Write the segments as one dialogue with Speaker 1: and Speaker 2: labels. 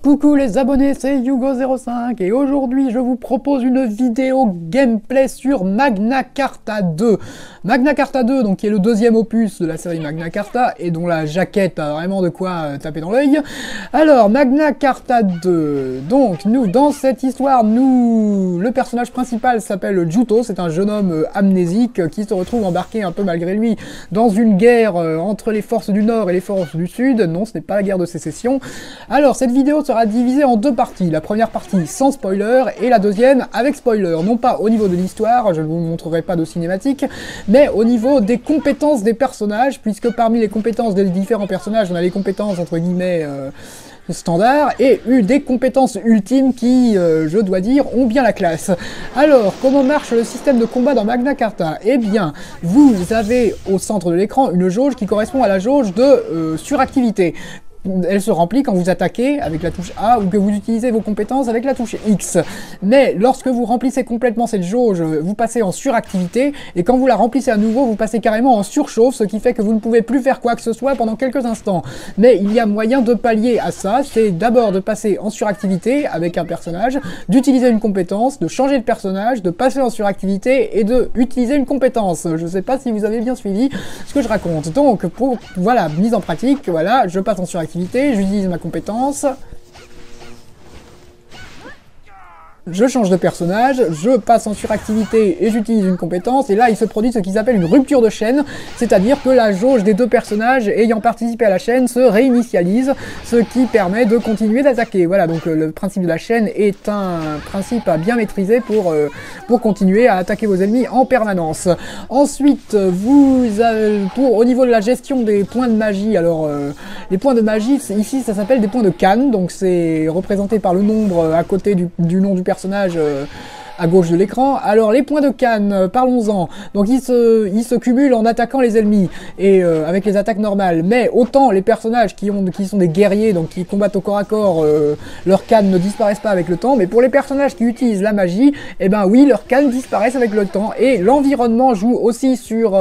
Speaker 1: Coucou les abonnés, c'est Yugo05 et aujourd'hui je vous propose une vidéo gameplay sur Magna Carta 2. Magna Carta 2, donc qui est le deuxième opus de la série Magna Carta et dont la jaquette a vraiment de quoi taper dans l'œil. Alors, Magna Carta 2, donc nous, dans cette histoire, le personnage principal s'appelle Juto, c'est un jeune homme amnésique qui se retrouve embarqué un peu malgré lui dans une guerre entre les forces du Nord et les forces du Sud. Non, ce n'est pas la guerre de sécession. Alors, cette vidéo sera divisée en deux parties. La première partie sans spoiler et la deuxième avec spoiler. Non pas au niveau de l'histoire, je ne vous montrerai pas de cinématique, mais au niveau des compétences des personnages, puisque parmi les compétences des différents personnages, on a les compétences entre guillemets standard et des compétences ultimes qui, je dois dire, ont bien la classe. Alors, comment marche le système de combat dans Magna Carta? Eh bien, vous avez au centre de l'écran une jauge qui correspond à la jauge de suractivité. Elle se remplit quand vous attaquez avec la touche A ou que vous utilisez vos compétences avec la touche X. Mais lorsque vous remplissez complètement cette jauge, vous passez en suractivité, et quand vous la remplissez à nouveau, vous passez carrément en surchauffe, ce qui fait que vous ne pouvez plus faire quoi que ce soit pendant quelques instants. Mais il y a moyen de pallier à ça, c'est d'abord de passer en suractivité avec un personnage, d'utiliser une compétence, de changer de personnage, de passer en suractivité et de utiliser une compétence. Je ne sais pas si vous avez bien suivi ce que je raconte. Donc, pour, voilà, mise en pratique, voilà, je passe en suractivité, j'utilise ma compétence, je change de personnage, je passe en suractivité et j'utilise une compétence, et là il se produit ce qu'ils appellent une rupture de chaîne, c'est-à-dire que la jauge des deux personnages ayant participé à la chaîne se réinitialise, ce qui permet de continuer d'attaquer. Voilà, donc le principe de la chaîne est un principe à bien maîtriser pour continuer à attaquer vos ennemis en permanence. Ensuite, vous avez, au niveau de la gestion des points de magie, alors les points de magie, ici ça s'appelle des points de canne, donc c'est représenté par le nombre à côté du nom du personnage à gauche de l'écran. Alors les points de canne, parlons-en. Donc ils se cumulent en attaquant les ennemis et avec les attaques normales. Mais autant les personnages qui sont des guerriers, donc qui combattent au corps à corps, leurs cannes ne disparaissent pas avec le temps. Mais pour les personnages qui utilisent la magie, eh ben oui, leurs cannes disparaissent avec le temps. Et l'environnement joue aussi sur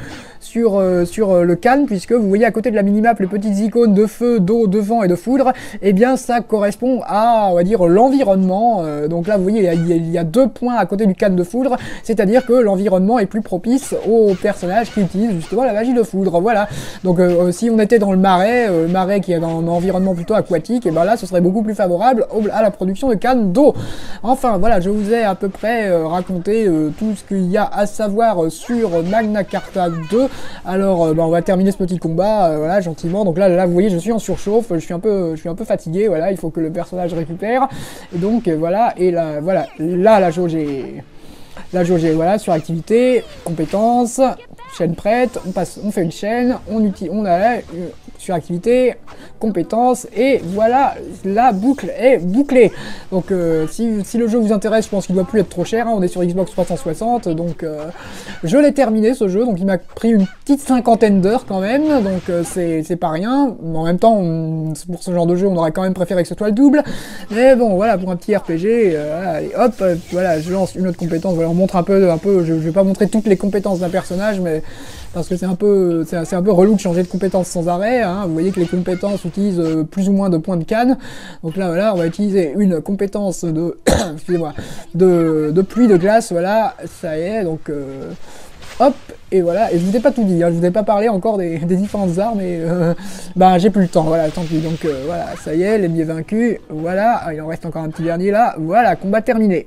Speaker 1: le canne, puisque vous voyez à côté de la minimap les petites icônes de feu, d'eau, de vent et de foudre, et bien ça correspond à, on va dire, l'environnement. Donc là vous voyez il y a deux points à côté du canne de foudre, c'est-à-dire que l'environnement est plus propice aux personnages qui utilisent justement la magie de foudre. Voilà, donc si on était dans le marais qui est dans un environnement plutôt aquatique, et ben là ce serait beaucoup plus favorable à la production de canne d'eau. Enfin voilà, je vous ai à peu près raconté tout ce qu'il y a à savoir sur Magna Carta 2. Alors on va terminer ce petit combat voilà, gentiment. Donc là vous voyez, je suis en surchauffe, je suis un peu fatigué, voilà, il faut que le personnage récupère. Et donc voilà, et là voilà, là la jauge est voilà, sur activité, compétence, chaîne prête, on fait une chaîne, on a sur activité, compétence, et voilà, la boucle est bouclée. Donc si le jeu vous intéresse, je pense qu'il doit plus être trop cher, hein, on est sur Xbox 360, donc je l'ai terminé ce jeu, donc il m'a pris une petite cinquantaine d'heures quand même, donc c'est pas rien. En même temps, pour ce genre de jeu, on aurait quand même préféré que ce soit le double, mais bon voilà, pour un petit RPG, allez, hop, voilà, je lance une autre compétence, voilà, on montre un peu, je vais pas montrer toutes les compétences d'un personnage, mais parce que c'est un peu relou de changer de compétences sans arrêt, hein. Vous voyez que les compétences utilisent plus ou moins de points de canne. Donc là voilà, on va utiliser une compétence de excusez-moi, de pluie de glace, voilà, ça y est, donc hop, et voilà, et je vous ai pas tout dit, hein, je vous ai pas parlé encore des différentes armes, et ben j'ai plus le temps, voilà, tant pis, donc voilà, ça y est, l'ennemi est vaincu, voilà, il en reste encore un petit dernier là, voilà, combat terminé.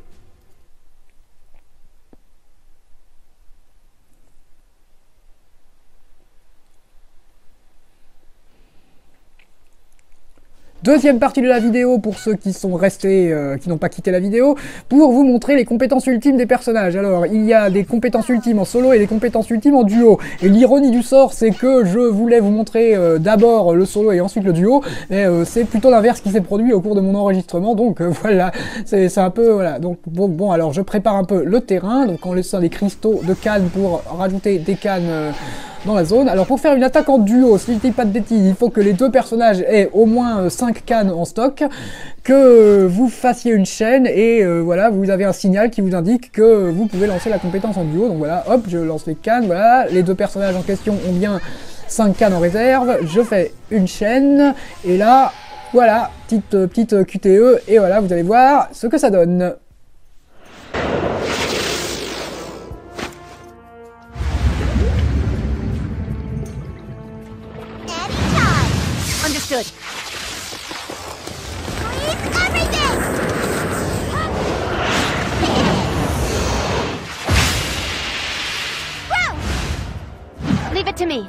Speaker 1: Deuxième partie de la vidéo pour ceux qui sont restés, qui n'ont pas quitté la vidéo, pour vous montrer les compétences ultimes des personnages. Alors, il y a des compétences ultimes en solo et des compétences ultimes en duo. Et l'ironie du sort, c'est que je voulais vous montrer d'abord le solo et ensuite le duo, mais c'est plutôt l'inverse qui s'est produit au cours de mon enregistrement, donc voilà, c'est un peu, voilà. Donc bon, alors je prépare un peu le terrain, donc en laissant des cristaux de canne pour rajouter des cannes dans la zone. Alors pour faire une attaque en duo, si je dis pas de bêtises, il faut que les deux personnages aient au moins 5 cannes en stock, que vous fassiez une chaîne et voilà, vous avez un signal qui vous indique que vous pouvez lancer la compétence en duo. Donc voilà, hop, je lance les cannes, voilà, les deux personnages en question ont bien 5 cannes en réserve, je fais une chaîne, et là, Voilà, petite QTE, et voilà, vous allez voir ce que ça donne.
Speaker 2: Understood. Freeze everything! Whoa! Leave it to me.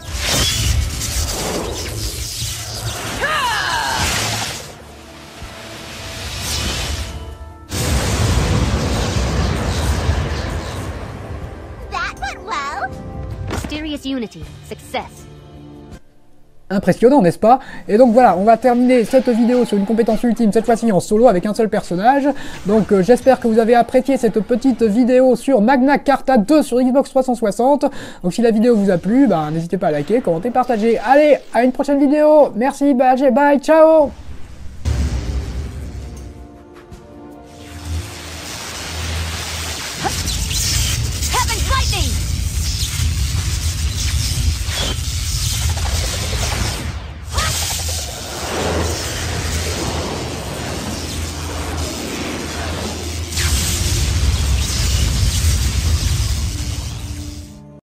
Speaker 2: That went well. Mysterious Unity. Success.
Speaker 1: Impressionnant, n'est-ce pas? Et donc voilà, on va terminer cette vidéo sur une compétence ultime, cette fois-ci en solo avec un seul personnage. Donc j'espère que vous avez apprécié cette petite vidéo sur Magna Carta 2 sur Xbox 360. Donc si la vidéo vous a plu, n'hésitez pas à liker, commenter, partager. Allez, à une prochaine vidéo. Merci, bye, ciao.